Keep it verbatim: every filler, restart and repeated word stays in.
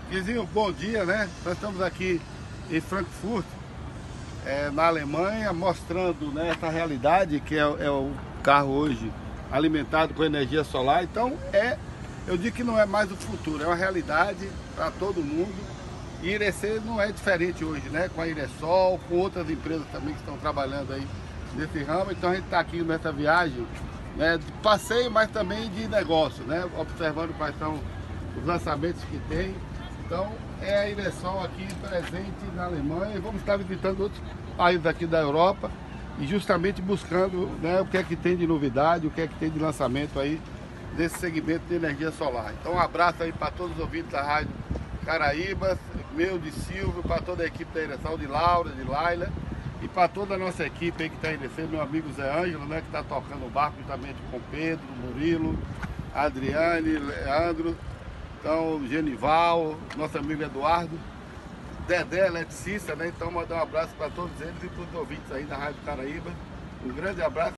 Guizinho, bom dia, né? Nós estamos aqui em Frankfurt, é, na Alemanha, mostrando, né, essa realidade que é, é o carro hoje alimentado com energia solar. Então, é, eu digo que não é mais o futuro, é uma realidade para todo mundo. E Irecê não é diferente hoje, né? Com a Iresol, com outras empresas também que estão trabalhando aí nesse ramo. Então, a gente está aqui nessa viagem, né, de passeio, mas também de negócio, né? Observando quais são os lançamentos que tem. Então, é a Iresol aqui presente na Alemanha e vamos estar visitando outros países aqui da Europa e justamente buscando, né, o que é que tem de novidade, o que é que tem de lançamento aí desse segmento de energia solar. Então, um abraço aí para todos os ouvintes da Rádio Caraíbas, meu, de Silvio, para toda a equipe da Iresol, de Laura, de Laila e para toda a nossa equipe aí que está indo, meu amigo Zé Ângelo, né, que está tocando o barco juntamente com Pedro, Murilo, Adriane, Leandro. Então, Genival, nosso amigo Eduardo, Dedé, eletricista, né? Então, mandar um abraço para todos eles e para os ouvintes aí da Rádio Caraíba. Um grande abraço.